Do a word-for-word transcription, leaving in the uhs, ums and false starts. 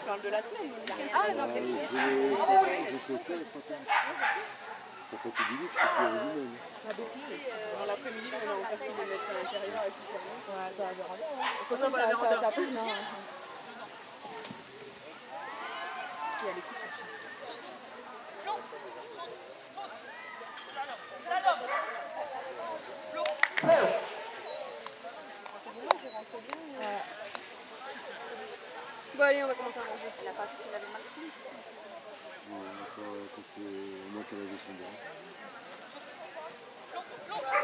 parle de la semaine. Ah, non, je l'ai fait, ça fait plus vite que le résumé. Dans l'après-midi, on a offert de mettre à l'intérieur avec tout ça. Ouais, ça va bien. Quand on va à la véranda. Ça pue, non. Il y a les coups chercher. Bon allez, on va commencer à manger. Il a pas vu qu'il avait marché. Ouais, encore, quand c'est moi qui avais son bras.